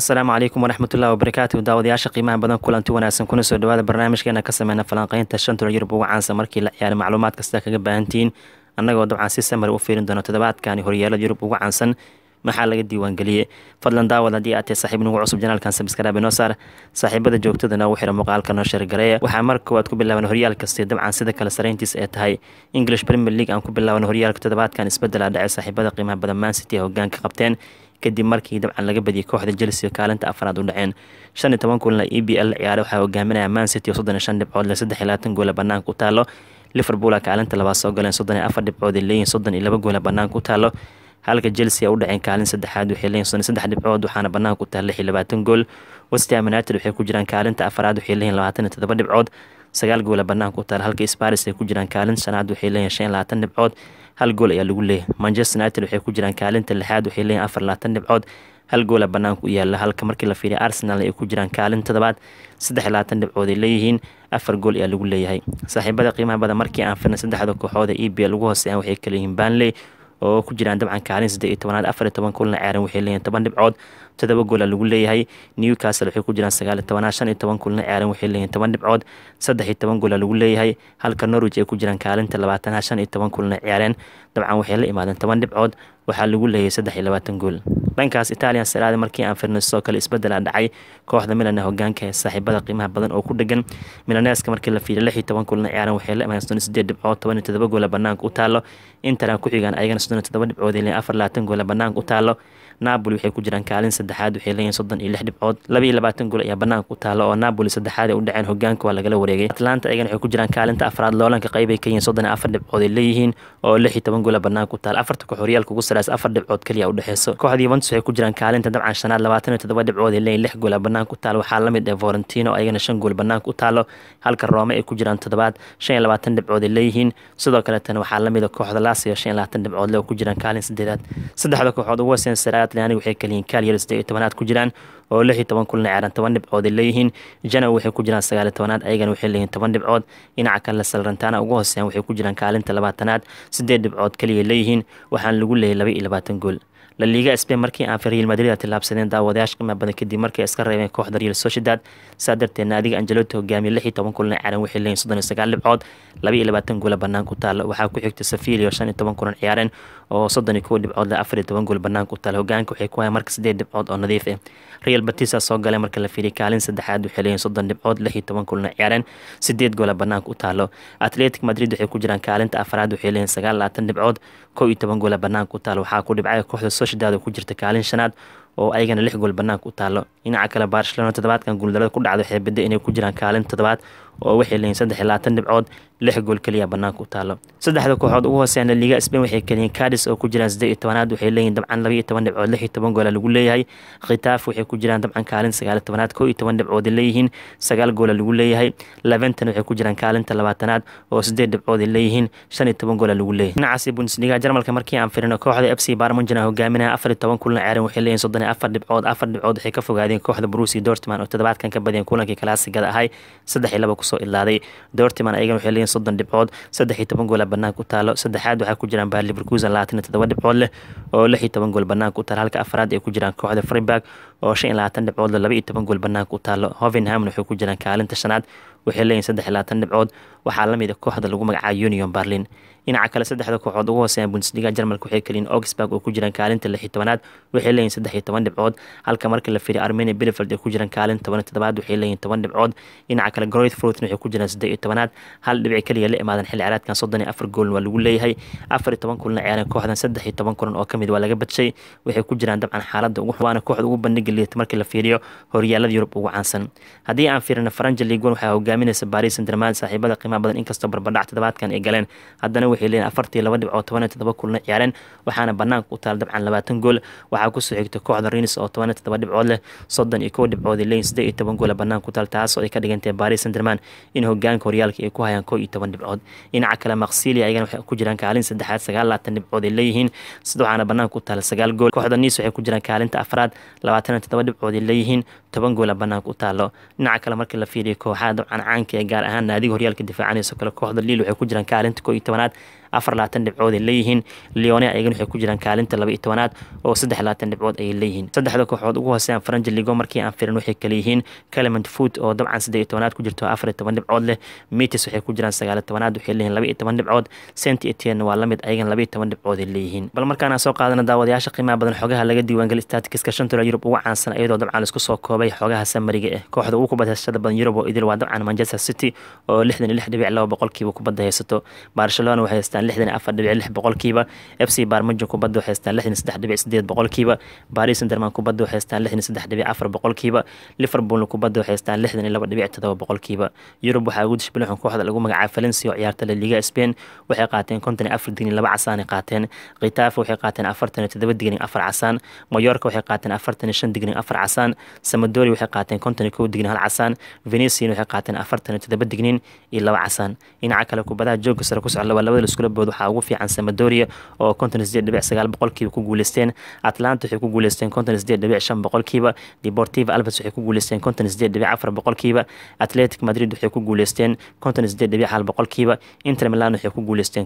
asalaamu calaykum waraxmatullahi wabarakaatu daawadayaasha qiimaha badan kulanti wanaagsan kuna soo dhawaada barnaamijkeena ka sameyna falanqeynta shanta yurub ugu caansan markii la ciyaaray macluumaad kasta kaga baahantihiin annagoo dabcan si samar u fiirin doono toddobaadkani horyaalada yurub ugu caansan maxaa laga diiwaangeliyey fadlan daawad haddii aad tahay saaxiib nagu cusub janaalkan sabskraabe noo saar saaxiibada joogtadana ugu xira muuqaalka noo sheergareeya waxaa marka koowaad ku bilaaban horyaalka kasti dabcan sida kale sarayntiis ee tahay English Premier League aan ku bilaaban horyaalka toddobaadkan isbedela dhacay saaxiibada qiimaha badan Man City hogaanka qabteen kadib markii dabcan laga badiyay kooxda Chelsea kaalinta afraad u dhaceen 15 kulan EPL ciyaar waxa hogaaminaya Man City 35 dhibcood leh 23 gool banaanka u taalo Liverpool kaalinta labaad soo galeen 34 dhibcood leeyihiin 32 gool banaanka u taalo halka Chelsea u dhaceen kaalin saddexaad waxay leeyihiin 3 dhibcood waxaana banaanka u taal 26 gool West Ham United waxay ku jiraan kaalinta afraad waxay leeyihiin 27 dhibcood 9 gool banaanka u taal halka Spurs ay ku jiraan kaalin shanaad waxay leeyihiin 25 dhibcood hal gool ayaa lagu leeyahay Manchester United waxay ku jiraan kaalinta lixaad waxay leeyihiin 24 dhibcood hal gool banaanka u yaala halka markii la fiiriyo Arsenal ay ku jiraan kaalinta toddobaad 23 dhibcood ay leeyihiin 4 gool ayaa lagu leeyahay saaxiibada qiimaha badan markii aan fiirno saddexda kooxood ee EPL ugu hooseeyaan waxay kala yihiin Burnley oo ku jiraan dabcan kaalin 18 14 kulan ciyaaran waxay leeyihiin 10 dhibcood 7 gool lagu leeyahay Newcastle waxay ku jiraan 19 15 kulan ciyaaran waxay leeyihiin 10 dhibcood 13 gool lagu leeyahay halka Norwich ay ku jiraan kaalinta 20 15 kulan ciyaaran dabcan waxay la imaadeen 10 dhibcood waxaa lagu leeyahay 23 gool dhankaas Italian Serie A markii aan fiirno soo kale isbedel dhacay kooxda Milan hogaanka ee saaxiibada qiimaha badan oo ku dhagan Milaneska markii la fiiriyo 16 kulan ciyaaran waxay la imaadeen 8 dhibcood 17 gool banaanka u taalo Inter ku xigaan ayagana 17 dhibcood ilaa 24 gool banaanka u taalo Napoli waxay ku jiraan kaalin saddexaad waxay leeyihiin 36 dhibcood 22 gool ayaa banaanka u taalo oo Napoli saddexaad ay u dhaceen hogaanka waa lagala wareegay Atlanta ayagana waxay ku jiraan kaalinta afraad loolanka qayb ay ka yihiin 34 dhibcood ay leeyihiin oo 16 gool banaanka u taalo afarta koox horyaalka ugu sareysa 4 dhibcood kaliya u dhaxeyso kooxda Juventus waxay ku jiraan kaalinta dabcan shanaad 27 dhibcood ay leeyihiin 6 gool banaanka u taalo waxaa la mid ah Florentino ayagana 5 gool banaanka u taalo halka Roma ay ku jiraan toddobaad 25 dhibcood ay leeyihiin sidoo kale tan waxaa la mid ah kooxda Lazio 25 dhibcood leh oo ku jiraan kaalin saddexaad saddexda kooxood ugu hooseeyaan Serie A waxay kala yihiin Cagliari 18 ku jiraan oo 16 kulan ciyaaran 10 dhibcood ay leeyihiin Genoa waxay ku jiraan 19 ayagana waxay leeyihiin 10 dhibcood dhinaca kale Salernitana ugu hooseeyaan waxay ku jiraan kaalinta 20aad 8 dhibcood kaliya leeyihiin waxaan lagu leeyahay 22 gool La Liga Spain markii aan Real Madrid tilaabsadeen daawadayaasha qiimaha badan kadib markii iska reebeen kooxda Real Sociedad saadartee naadiga Ancelotti hogaamiyay 16 kulan ciyaaran waxay leeyihiin 39 dhibcood 22 gool banaanka u taalo waxaa ku xigta Sevilla 15 kulan ciyaaran oo 31 dhibcood leh 14 gool banaanka u taalo hogaanka waxay ku hayaan marka 8 dhibcood oo nadiif ah Real Betis soo galay marka la fiiriyo kaalin saddexaad waxay leeyihiin 30 dhibcood 16 kulan ciyaaran 8 gool banaanka u taalo Athletic Madrid waxay ku jiraan kaalinta afraad waxay leeyihiin 29 dhibcood 11 gool banaanka u taalo waxaa ku dhibcay kooxda Sociedad ku jirta kaalin shanaad oo ayagana 6 gool banaanka u taalo dhinaca kale Barcelona toddobaadkan guuldarada ku dhacday waxay bidday inay ku jiraan kaalin toddobaad oo waxay leeyihiin 23 dhibcood 6 gool kaliya banaanka u taalo saddexda kooxood ugu hooseeyaan La Liga Spain waxay kaliin Cadiz oo ku jiraan 18aad waxay leeyihiin dabcan 12 dhibcood 16 gool lagu leeyahay Getafe waxay ku jiraan dabcan kaalin 19aad 11 dhibcood leeyihiin 9 gool lagu leeyahay Levante waxay ku jiraan kaalinta 20aad oo 8 dhibcood leeyihiin 15 gool lagu leeyahay dhinaca Bundesliga Jarmalka markii aan fiirino kooxda FC Bayern Munich hogaaminaya 14 kulan ciyaaran waxay leeyihiin 34 dhibcood 4 dhibcood waxay ka fogaadeen kooxda Borussia Dortmund oo toddobaadkan ka badiyeen kulankii Clasic-gada ahay 3-2 ku soo ilaaday Dortmund ayagana waxay leeyihiin 30 dhibcood 13 gool banaanka u taalo saddexaad waxaa ku jiraan Bayer Leverkusen 27 dhibcood leh oo 16 gool banaanka u taalo halka afraad ay ku jiraan kooxda Freiburg oo 25 dhibcood leh 12 gool banaanka u taalo Hoffenheim waxay ku jiraan kaalinta shanaad waxay leeyihiin 23 dhibcood waxaa la mid ah kooxda lagu magacaabo Union Berlin dhinaca kale saddexda kooxood ugu hooseeyaan Bundesliga Jarmalka waxay kaliin Augsburg oo ku jiraan kaalinta 16aad waxay leeyihiin 13 dhibcood halka marka la fiiriyo Arminia Bielefeld ay ku jiraan kaalinta 17aad waxay leeyihiin 10 dhibcood dhinaca kale Greuther Fürth waxay ku jiraan 18aad hal dhibic kaliya la imaadan xilli ciyaareedkan 34 gool waa lagu leeyahay 14 kulan ciyaaran kooxdan 13 kulan oo kamid waa laga badshay waxay ku jiraan dabcan xaaladda ugu xumaana kooxda ugu bandhig liita markii la fiiriyo horyaalada Yurub ugu caansan haddii aan fiirino French League waxaa hogaaminaysa Paris Saint-Germain saaxiibada qiimaha badan inkastoo barbardhac toddobaadkan ay galeen haddana waxay leeyihiin 42 dhibcood 17 kulan ciyaaran waxaana banaanka u taal dabcan 20 gool waxaa ku soo xigta kooxda Rennes oo 17 dhibcood leh 31 dhibcood leeyihiin 18 gool banaanka u taal taas oo ay ka dhigantay Paris Saint-Germain in hogaanka horyaalka ay ku hayaan 11 dhibcood dhinaca kale Marseille ayagana waxay ku jiraan kaalin saddexaad 29 dhibcood leeyihiin waxaana banaanka u taal 9 gool kooxda Nice waxay ku jiraan kaalinta afraad 27 dhibcood leeyihiin 10 gool banaanka u taalo dhinaca kale markii la fiiriyo kooxaha dabcan caanka ee gaar ahaan naadiga horyaalka difaacanaysa kale kooxda Lille waxay ku jiraan kaalinta 11aad 24 dhibcood ay leeyihiin. Lyon ayagana waxay ku jiraan kaalinta 12aad oo 23 dhibcood ay leeyihiin. saddexda kooxood ugu hooseeyaan French Ligue markii aan fiirin waxay kala yihiin Clermont Foot oo dabcan 18aad ku jirto 14 dhibcood leh. Metz waxay ku jiraan 19aad waxay leeyihiin 12 dhibcood. Saint-Etienne waa la mid ayagana 12 dhibcood ay leeyihiin. bal markaan soo qaadana daawadayaasha qiimaha badan xogaha laga diiwaangeliyay statistics-ka shanta Yurub ugu caansan iyadoo dabcan la isku soo koobay xogaha samariga ah. kooxda ugu kubadda heysashada badan Yurub oo idil waa dabcan Manchester City oo 66.2% kubadda haysato. Barcelona waxay haystaan 64.6%. FC Bayern kubadda waxay haystaan 63.8%. Paris Saint-Germain kubadda waxay haystaan 63.4%. Liverpool kubadda waxay haystaan 62.7%. Yurub waxaa ugu dishbilixan kooxda lagu magacaabo Valencia oo ciyaarta La Liga Spain waxay qaateen 54 digni 2 casaan ay qaateen. Getafe waxay qaateen 47 digni 4 casaan. Mallorca waxay qaateen 45 digni 4 casaan. Sampdoria waxay qaateen 51 digni 1 casaan. Venezia waxay qaateen 47 digni 2 casaan. dhinaca kale kubadaha joogga sare ku socda labada isku bood waxaa ugu fiican Sampdoria oo 58.9% ku guuleysteen. Atlanta waxay ku guuleysteen 58.5%. Deportivo Alaves waxay ku guuleysteen 58.4%. Athletic Madrid waxay ku guuleysteen 58.1%. Inter Milan waxay ku guuleysteen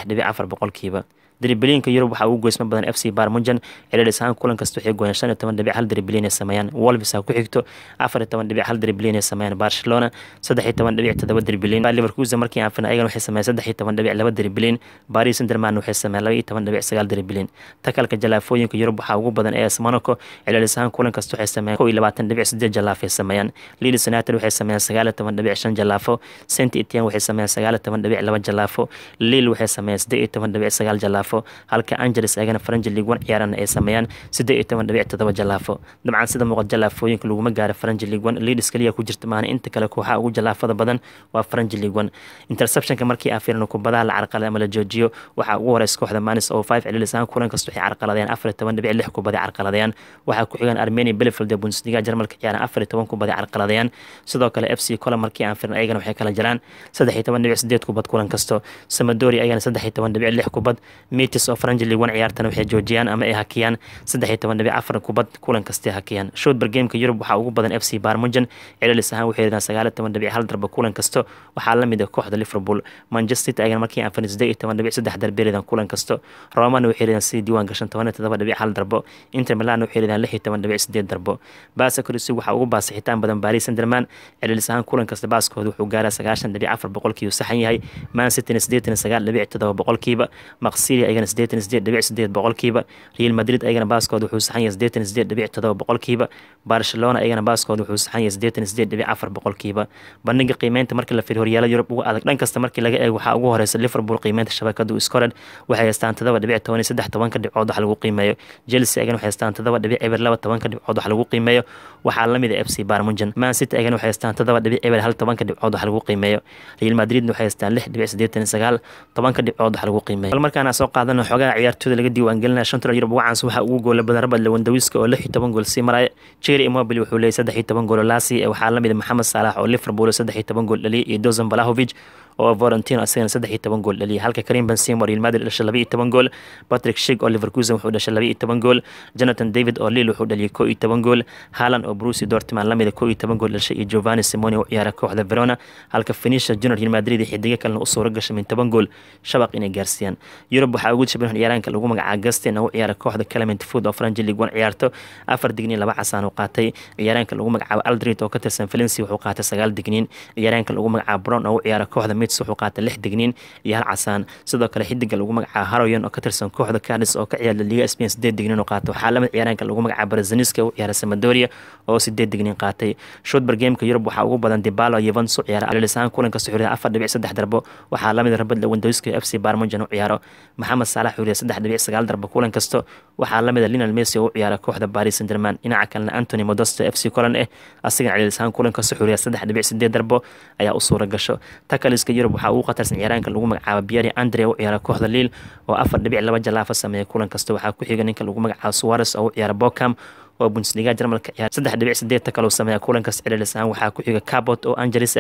56.4%. دربلينka Yurub waxa ugu goysma badan FC Bayern Munchen celcelis ahaan kulan kasta waxay gooyaan 15.1 dribbling ay sameeyaan. Wolves ku xigto 14.1 dribbling ay sameeyaan. Barcelona 13.7 dribbling. Leverkusen markii aan fiirnay ayagana waxay sameeyaan 13.2 dribbling. Paris Saint-Germain waxay sameeyaan 12.9 dribbling. takalka jalaafooyinka Yurub waxa ugu badan AS Monaco celcelis ahaan kulan kasta waxay sameeyaan 22.8 jalaaf ay sameeyaan. Leeds United waxay sameeyaan 19.5 jalaafo. Saint-Etienne waxay sameeyaan 19.2 jalaafo. Lille waxay sameeyaan 18.9 jalaafo. halka Angers ayagana French League 1 ciyaarana ay sameeyaan 18.7 jalaafo. dabcan sida muuqaal jalaafooyinka laguma gaaro French League 1 Leeds kaliya ku jirta maana inta kale kooxaha ugu jalaafada badan waa French League 1. interceptionka markii aan fiirno kubadaha la carqalada ama la joojiyo waxa ugu horeysa kooxda Mainz oo 5 celcelis ahaan kulan kasta waxay carqaladeen 14.6 kubada carqaladeen. waxa ku xigan Arminia Bielefeld ee Bundesliga Jarmalka ciyaaraan 14 kubada carqaladeen. sidoo kale FC Cologne markii aan fiirno ayagana waxay kala jiraan 13.8 kubad kulan kasto. Sampdoria ayagana 13.6 kubad. Metz oo French League 1 ciyaartana waxay joojiyaan ama ay hakiyaan 13.4 kubad kulan kasta hakiyaan. Shotbar gameka Yurub waxa ugu badan FC Bayern Munchen celcelis ahaan waxay leedahay 19.1 darbo kulan kasto. waxaa la mid ah kooxda Liverpool. Manchester City ayagana markii aan fiirno 18.3 darbo leedahay kulan kasto. Roma waxay leedahay si diiwaan gashan 17.1 darbo. Inter Milan waxay leedahay 16.8 darbo. Barca kursi waxa ugu baasixitaan badan Paris Saint-Germain celcelis ahaan kulan kasta baaskooda wuxuu gaaraa 90.4% saxan yahay. Man City 89.7%. Marseille ayagana 88.8%. Real Madrid ayagana baaskooda wuxuu saxan yahay 88.7%. Barcelona ayagana baaskooda wuxuu saxan yahay 88.4%. bandhiga qiimeynta markii la fiiriyo horyaalada Yurub ugu adag dhan kasta markii laga eego waxa ugu horeysa Liverpool qiimeynta shabakadu scored waxay haystaan 7.13 dhibcood wax lagu qiimeeyo. Chelsea ayagana waxay haystaan 7.12 dhibcood wax lagu qiimeeyo. waxaa la mid ah FC Bayern Munchen. Man City ayagana waxay haystaan 7.12 dhibcood wax lagu qiimeeyo. Real Madrid waxay haystaan 6.89 dhibcood wax lagu qiimeeyo. markaan soo qaadano xogaha ciyaartooyda laga diiwaan gelinaya shanta Yurub ugu caansan waxa ugu gool badan Robert Lewandowski oo 16 gool sii maray. Thierry Immobile wuxuu leeyahay 13 gool laasi waxaa la mid ah Mohamed Salah oo Liverpool 13 gool dhaliyay iyo Dusan Vlahovic oo Florentino asagana 13 gool dhaliyay. halka Karim Benzema Real Madrid dhashay 12 gool. Patrick Schick oo Leverkusen wuxuu dhashay 12 gool. Jonathan David oo Lille wuxuu dhaliyay 11 gool. Haaland oo Borussia Dortmund la mid ah 11 gool dhashay iyo Giovanni Simone oo ciyaara kooxda Verona. halka Vinicius Junior Real Madrid xidiga kalena u soo gashay 10 gool shabaq inay gaarsiiyaan. Yurub waxa ugu jabaan ciyaaraanka lagu magacaabo Gaston oo ciyaara kooxda Clermont Foot oo French League 1 ciyaarto 4 digniin 2 casaan oo qaatay. ciyaaraanka lagu magacaabo Aldrit oo ka tirsan Valencia wuxuu qaatay 9 digniin. ciyaaraanka lagu magacaabo Brown oo ciyaara kooxda Metz wuxuu qaatay 6 digniin iyo 1 casaan. sidoo kale xidiga lagu magacaabo Haroyan oo ka tirsan kooxda Cadiz oo ka ciyaara La Liga Spain 8 digniin oo qaatay. waxaa la mid ciyaaraanka lagu magacaabo Brzezinski oo ciyaara Sampdoria oo 8 digniin qaatay. Shotbar gameka Yurub waxa ugu badan Dybala iyo Juventus ciyaara celcelis kulan kasta xuriya 4.3 darbo. waxaa la mid Robert Lewandowski oo FC Bayern Munchen oo ciyaaro. Mohamed Salah xuriya 3.9 darbo kulan kasta. waxaa la mid Lionel Messi oo ciyaara kooxda Paris Saint-Germain. dhinaca kalena Anthony Modeste FC Cologne asagana celcelis kulan kasta xuriya 3.8 darbo ayaa u suura gasho. takaliska Yurub waxa uu qatarsan ciyaaraanka lagu magacaabo Pierre-Andre oo ciyaara kooxda Lille oo 4.2 jalaafo sameeyay kulan kasta. waxaa ku xiga ninka lagu magacaabo Suarez oo ciyaara Bochum oo Bundesliga Jarmalka ciyaar 3.8 takalo sameeya kulankaas celcelis ahaan waxaa ku xiga Cabot oo Angeles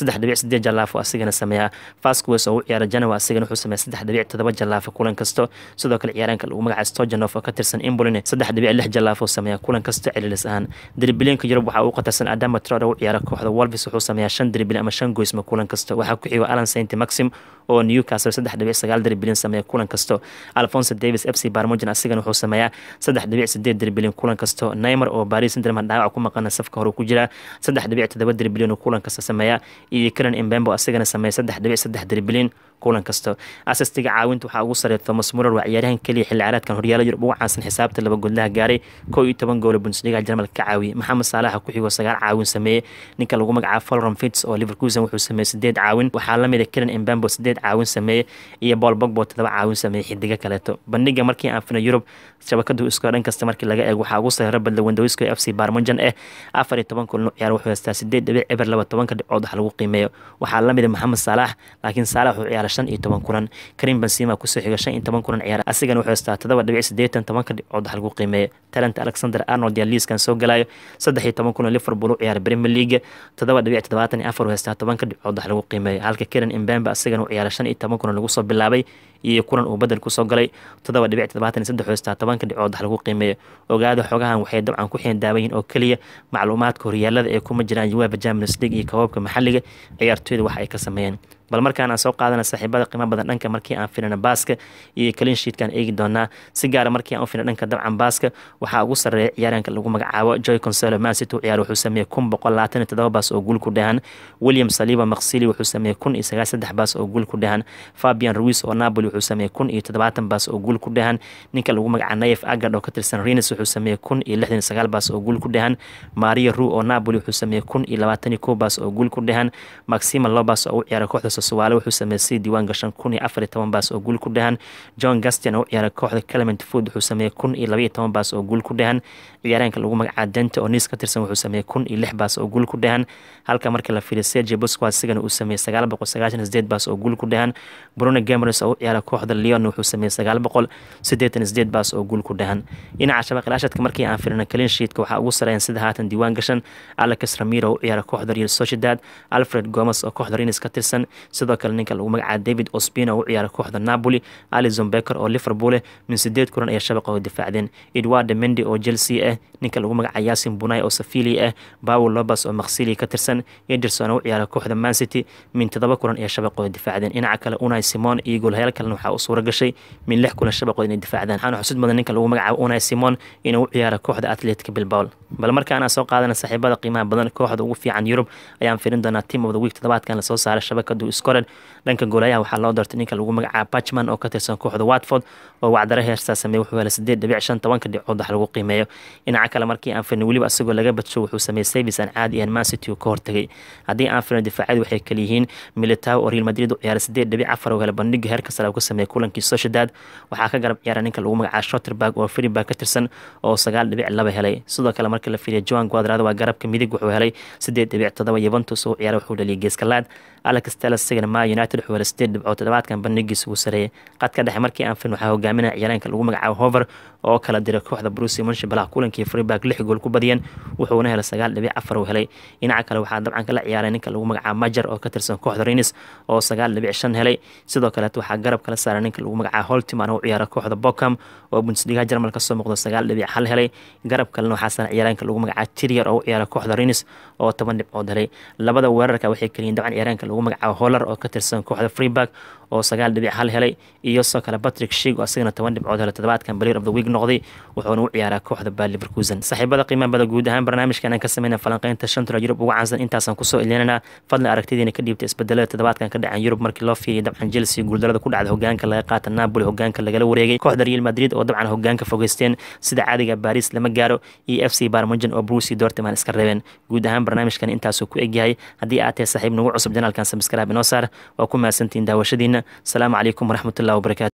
3.8 jalaafo asigana sameeya Vasquez oo ciyaar Genoa asigana wuxuu sameeyaa 3.7 jalaafo kulan kasto sidoo kale ciyaaraanka lagu magacaabo Stojanov oo ka tirsan Empoli 3.6 jalaafo sameeya kulan kasto celcelis ahaan dribblinka Yurub waxaa uu qatarsan Adama Traore oo ciyaara kooxda Wolves wuxuu sameeyaa 5 dribble ama 5 goysma kulan kasto waxaa ku xiga Alan Saint-Maxim oo Newcastle 3.9 dribbling sameeya kulan kasto Alphonso Davies FC Barmogen asigana wuxuu sameeyaa 3.8 dribbling kulan kasto Neymar oo Paris Saint-Germain dhaawac ku maqan safka hore ku jira 3.7 dribbling kulan kasta sameeya iyo Kylian Mbappe asigana sameeya 3.3 dribbling kulan kasto asastiga caawinta waxaa ugu sareeya Thomas Muller waa ciyaaryahan kaliya xilli ciyaareedkan horyaalada Yurub ugu caansan xisaabta 2 goolaha gaaray 11 gool Bundesliga Jarmalka ka caawiyay Mohamed Salah ku xigo 9 caawin sameeyay ninka lagu magacaabo Florian Wirtz oo Leverkusen wuxuu sameeyay 8 caawin waxaa la mid ah Kylian Mbappe 8 caawin sameeyay iyo Paul Pogba 7 caawin sameeyay xidiga kaleeto bandhiga markii aan fiirno Yurub shabakadu isku dhan kasta markii laga eego waxaa ugu sareeya Robert Lewandowski FC Barmogen 14 kulan ciyaar wuxuu haystaa 8.12 dhibcood wax lagu qiimeeyo waxaa la mid ah Mohamed Salah laakiin Salah wuxuu ciyaaray 15 kulan Karim Benzema ku soo xiga 15 kulan ciyaar asigana wuxuu haystaa 7.8 dhibcood wax lagu qiimeeyo talent Alexander Arnold liiskan soo galayo 13 kulan Liverpool u ciyaar Premier League 7.74 haystaa 10 dhibcood wax lagu qiimeeyo halka Kylian Mbappe asigana uu ciyaaray 15 kulan lagu soo bilaabay iyo kulan uu badal ku soo galay 7.73 haystaa 10 dhibcood wax lagu qiimeeyo ogaada xogahan waxay dabcan ku xeen daawayn oo kaliya macluumaadka horyaalada ee kuma jiraan UEFA Champions League iyo koobabka maxalliga ciyaartooyda wax ay ka sameeyeen bal markaan aan soo qaadana saaxiibada qiimo badan dhanka markii aan fiirino baaska iyo clean sheet-kan eegi doonaa si gaar markii aan u fiirino dhanka dabcan baaska waxaa ugu sareeya ciyaaraanka lagu magacaabo Joy Cancelo Man City ciyaar wuxuu sameeyay 127 baas oo gool ku dhahan William Saliba Makhsili wuxuu sameeyay 193 baas oo gool ku dhahan Fabian Ruiz oo Napoli wuxuu sameeyay 170 baas oo gool ku dhahan ninka lagu magacaabo Naif Agard oo ka tirsan Rennes wuxuu sameeyay 169 baas oo gool ku dhahan Mario Rui oo Napoli wuxuu sameeyay 121 baas oo gool ku dhahan Maxime Lopez oo ciyaar kooxda Sassuolo wuxuu sameeyay diiwaan gashan 114 baas oo gool ku dhahan John Gaston oo ciyaar kooxda Clement Food wuxuu sameeyay 112 baas oo gool ku dhahan ciyaaraanka lagu magacaabo Dante oo Nice ka tirsan wuxuu sameeyay 106 baas oo gool ku dhahan halka markii la fiiriyo Sergio Busquets sigana uu sameeyay 998 baas oo gool ku dhahan Bruno Guimaraes oo ciyaar kooxda Lyon wuxuu sameeyay 988 baas oo gool ku dhahan dhinaca shabaqlaashadka markii aan fiirino clean sheet-ka waxaa ugu sareeyay sida haatan diiwaan gashan Alex Ramiro oo ciyaar kooxda Real Sociedad Alfred Gomez oo kooxda Rennes ka tirsan sidoo kale ninka lagu magacaabo David Ospina oo ciyaar kooxda Napoli Alisson Becker oo Liverpool min 8 kulan ay shabaqooda difaacdeen Edouard Mendy oo Chelsea ninka lagu magacaabo Yasin Bunay oo Sevilla Paul Lopez oo Marseille ka tirsan Ederson oo ciyaar kooxda Man City min 7 kulan ay shabaqooda difaacdeen dhinaca kale Unai Simon iyo goolhayaal kale waxa uu suura gashay min 6 kulan shabaqooda inay difaacdaan waxaan xusud badan ninka lagu magacaabo Unai Simon inuu ciyaar kooxda Athletic Bilbao bal markaan soo qaadana saaxiibada qiimaha badan kooxda ugu fiican Yurub ayaan fiirin doonaa team of the week toddobaadkan la soo saaray shabakadu Scored dhanka goolayaha waxaa loo doortay ninka lagu magacaabo Bachmann oo ka tirsan kooxda Watford oo wacdara heersa sameeyay wuxuu helay 8.5 dhibcood wax lagu qiimeeyo dhinaca kale markii aan fiirino waliba asagoo laga badsho wuxuu sameeyay service aan caadi ah Man City ka hortagay haddii aan fiirino difaacadu waxay kala yihiin Militao oo Real Madrid u ciyaaray 8.4 oo helay bandhiga heerka sare ka sameeyay kulankii Sociedad waxaa ka garab ciyaaray ninka lagu magacaabo Schlotterberg oo Freiburg ka tirsan oo 9.2 helay sidoo kale markii la fiiriyo Joan Cuadrado waa garabka midig wuxuu helay 8.7 Juventus oo ciyaaray wuxuu dhaliyay geeska laad Alex Telles sigana Man United wuxuu helay 8 dhibcood toddobaadkan bandhigiisa ugu sareeyay qadka dhexe markii aan fiirino waxaa hogaaminaya ciyaaraanka lagu magacaabo Hover oo kala diray kooxda Borussia Mönchengladbach kulankii Freiburg 6 gool ku badiyeen wuxuuna helay 9.4 helay dhinaca kale waxaa dabcan kala ciyaaray ninka lagu magacaabo Majer oo ka tirsan kooxda Rennes oo 9.5 helay sidoo kale waxaa garab kala saaray ninka lagu magacaabo Holtman oo ciyaara kooxda Bochum oo Bundesliga Jarmalka soo muuqdo 9.1 helay garab kale waxaa saaray ciyaaraanka lagu magacaabo Trier oo ciyaara kooxda Rennes oo 10 dhibcood helay labada weerarka waxay kaliin dabcan ciyaaraanka lagu magacaabo Holler oo ka tirsan kooxda Freiburg oo 9.1 helay iyo soo kale Patrick Schick oo asagana 10 dhibcood helay toddobaadkan Player of the Week noqday wuxuuna u ciyaaraa kooxda Bayer Leverkusen saaxiibada qiimaha badan guud ahaan barnaamijkan aan ka sameynaa falanqaynta shanta Yurub ugu caansan intaasaan kusoo ilinana fadlan aragtidiina ka dhiibtay isbedelada toddobaadkan ka dhacay Yurub markii loo fiiriyo dabcan Chelsea guuldarada ku dhacday hogaanka laga qaata Napoli hogaanka lagala wareegay kooxda Real Madrid oo dabcan hogaanka fogeysteen sida caadiga Paris lama gaaro iyo FC Bayern Munich oo Borussia Dortmund iska reebeen guud ahaan barnaamijkan intaasuu ku egyahay haddii aad tahay saaxiib nagu cusub janaalkan subscribe inoo saar waa ku mahadsantihiin daawashadiina asalaamu calaykum waraxmatullahi wabarakaatu